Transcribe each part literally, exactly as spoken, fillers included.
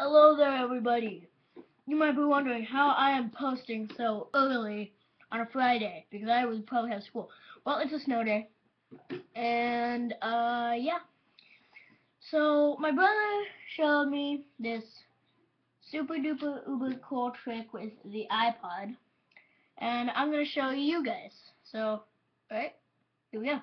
Hello there, everybody. You might be wondering how I am posting so early on a Friday because I would probably have school. Well, it's a snow day, and uh, yeah. So my brother showed me this super duper uber cool trick with the iPod, and I'm gonna show you guys. So, alright, here we go.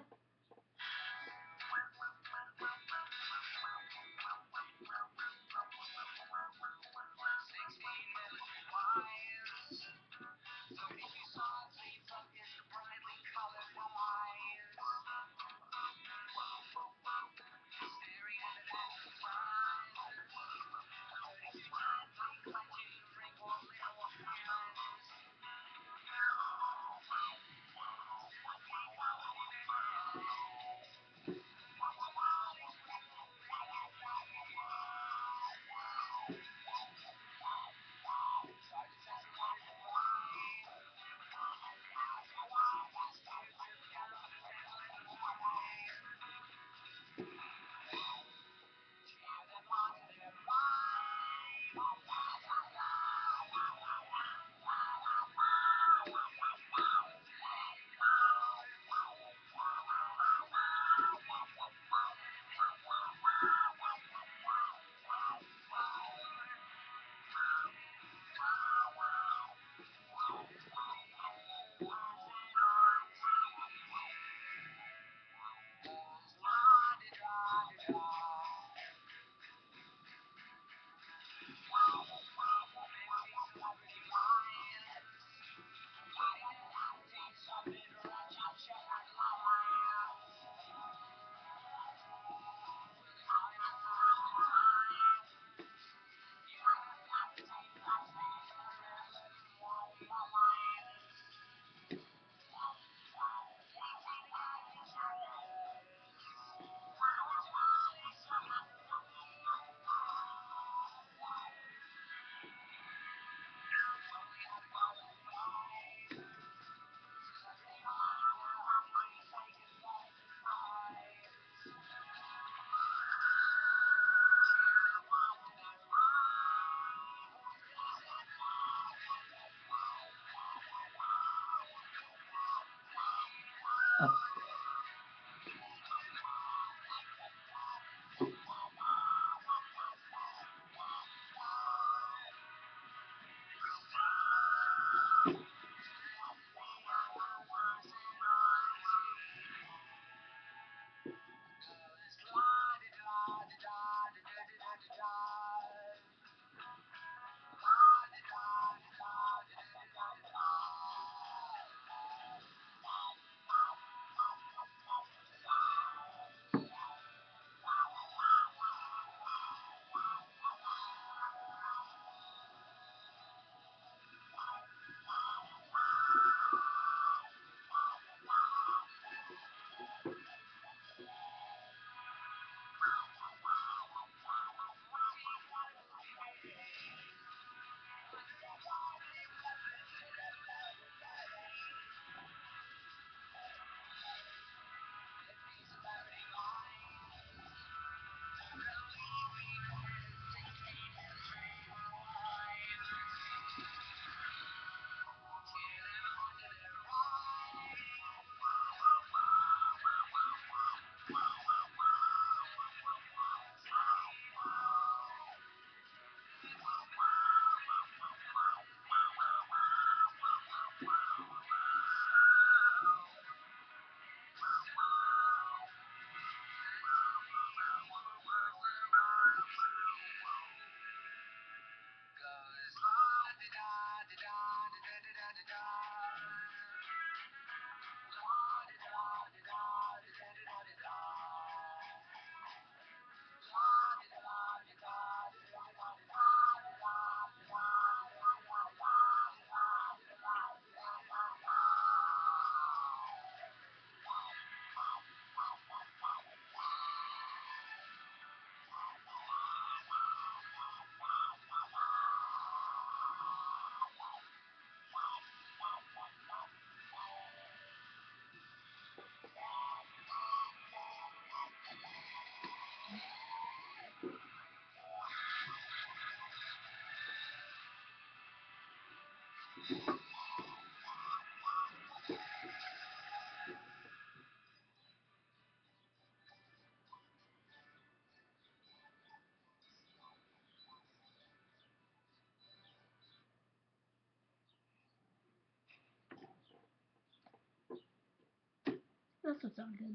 That doesn't sound good.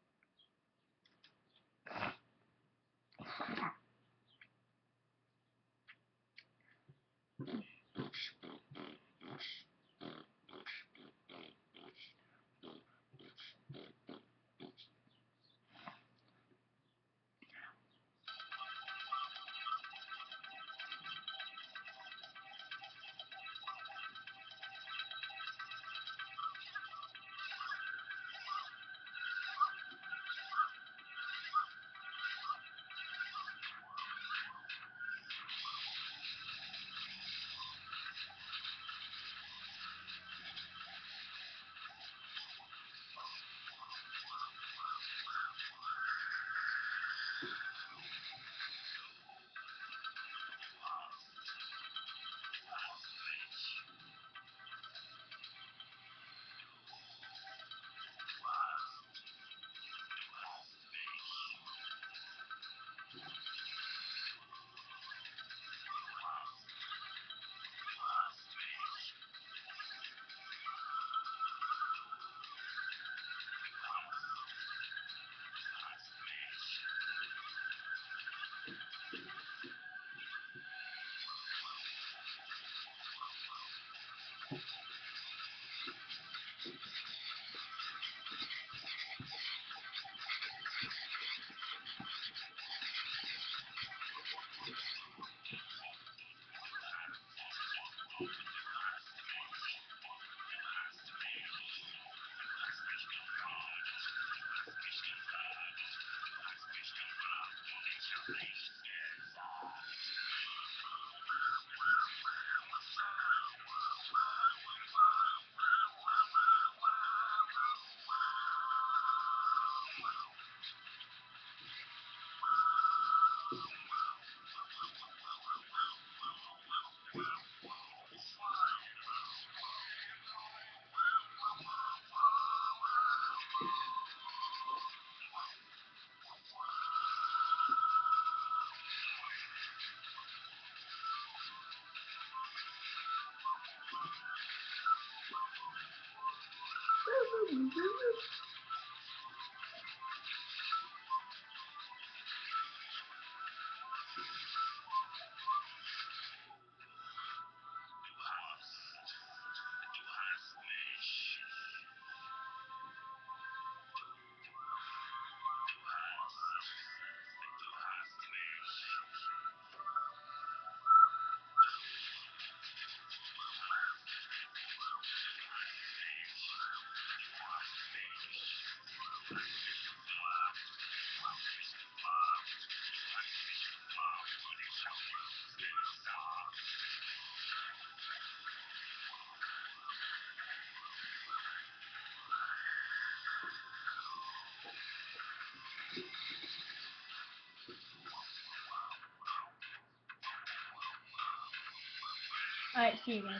Alright, see you guys.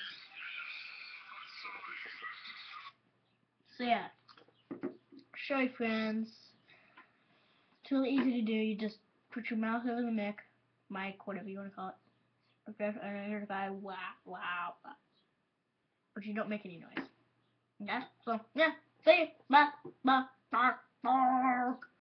So yeah, show your friends. It's really easy to do. You just put your mouse over the mic, mic, whatever you want to call it. Okay, and then here's a guy, wow, wow, wow. But you don't make any noise. Yeah, so, yeah, see you, bye, bye.